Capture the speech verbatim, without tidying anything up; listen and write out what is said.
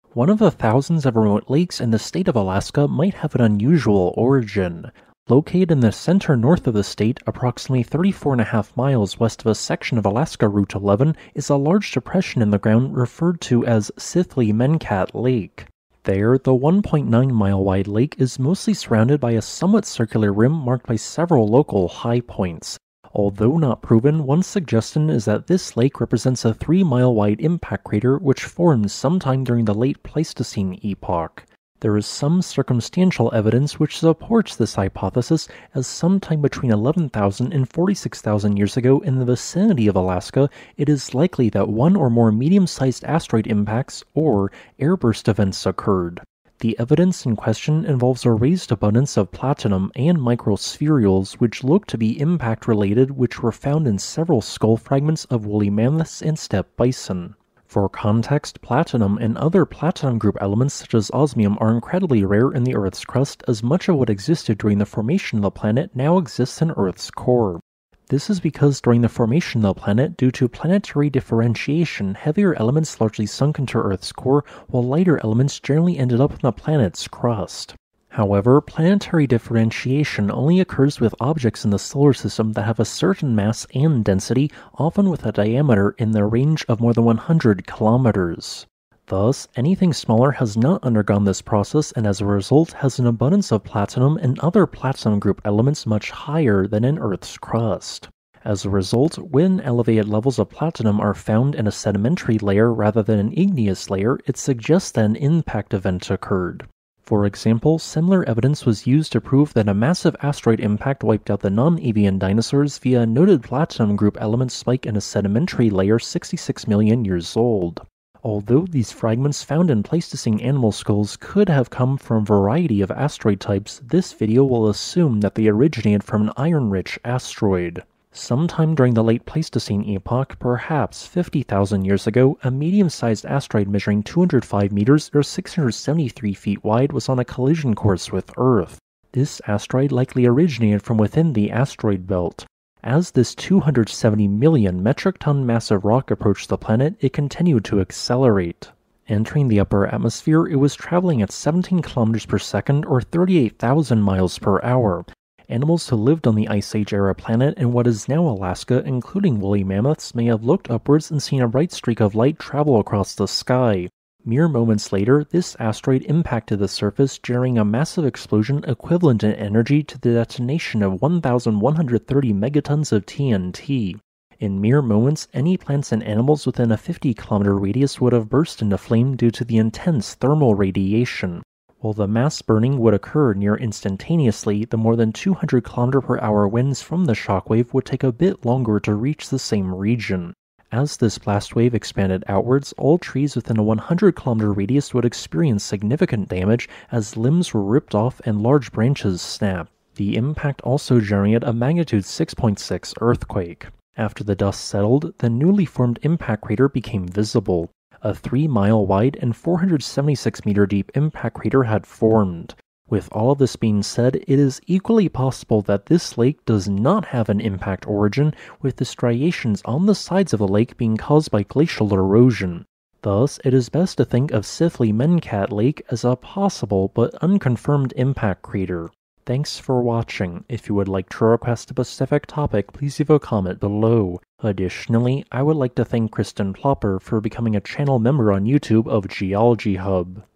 One of the thousands of remote lakes in the state of Alaska might have an unusual origin. Located in the center north of the state, approximately thirty-four and a half miles west of a section of Alaska Route eleven, is a large depression in the ground referred to as Sithylemenkat Lake. There, the one point nine mile wide lake is mostly surrounded by a somewhat circular rim marked by several local high points. Although not proven, one suggestion is that this lake represents a three mile wide impact crater which formed sometime during the late Pleistocene epoch. There is some circumstantial evidence which supports this hypothesis, as sometime between eleven thousand and forty-six thousand years ago in the vicinity of Alaska, it is likely that one or more medium-sized asteroid impacts, or airburst events, occurred. The evidence in question involves a raised abundance of platinum and microspherules which look to be impact-related, which were found in several skull fragments of woolly mammoths and steppe bison. For context, platinum and other platinum group elements such as osmium are incredibly rare in the Earth's crust, as much of what existed during the formation of the planet now exists in Earth's core. This is because during the formation of the planet, due to planetary differentiation, heavier elements largely sunk into Earth's core, while lighter elements generally ended up in the planet's crust. However, planetary differentiation only occurs with objects in the solar system that have a certain mass and density, often with a diameter in the range of more than one hundred kilometers. Thus, anything smaller has not undergone this process and as a result has an abundance of platinum and other platinum group elements much higher than in Earth's crust. As a result, when elevated levels of platinum are found in a sedimentary layer rather than an igneous layer, it suggests that an impact event occurred. For example, similar evidence was used to prove that a massive asteroid impact wiped out the non-avian dinosaurs via a noted platinum group element spike in a sedimentary layer sixty-six million years old. Although these fragments found in Pleistocene animal skulls could have come from a variety of asteroid types, this video will assume that they originated from an iron-rich asteroid. Sometime during the late Pleistocene epoch, perhaps fifty thousand years ago, a medium-sized asteroid measuring two hundred five meters or six hundred seventy-three feet wide was on a collision course with Earth. This asteroid likely originated from within the asteroid belt. As this two hundred seventy million metric ton massive rock approached the planet, it continued to accelerate. Entering the upper atmosphere, it was traveling at seventeen kilometers per second or thirty-eight thousand miles per hour. Animals who lived on the Ice Age-era planet in what is now Alaska, including woolly mammoths, may have looked upwards and seen a bright streak of light travel across the sky. Mere moments later, this asteroid impacted the surface, generating a massive explosion equivalent in energy to the detonation of one thousand one hundred thirty megatons of T N T. In mere moments, any plants and animals within a fifty kilometer radius would have burst into flame due to the intense thermal radiation. While the mass burning would occur near instantaneously, the more than two hundred kilometer per hour winds from the shockwave would take a bit longer to reach the same region. As this blast wave expanded outwards, all trees within a one hundred kilometer radius would experience significant damage as limbs were ripped off and large branches snapped. The impact also generated a magnitude six point six earthquake. After the dust settled, the newly formed impact crater became visible. A three mile wide and four hundred seventy-six meter deep impact crater had formed. With all of this being said, it is equally possible that this lake does not have an impact origin, with the striations on the sides of the lake being caused by glacial erosion. Thus, it is best to think of Sithylemenkat Lake as a possible but unconfirmed impact crater. Thanks for watching. If you would like to request a specific topic, please leave a comment below. Additionally, I would like to thank Kristen Plopper for becoming a channel member on YouTube of Geology Hub.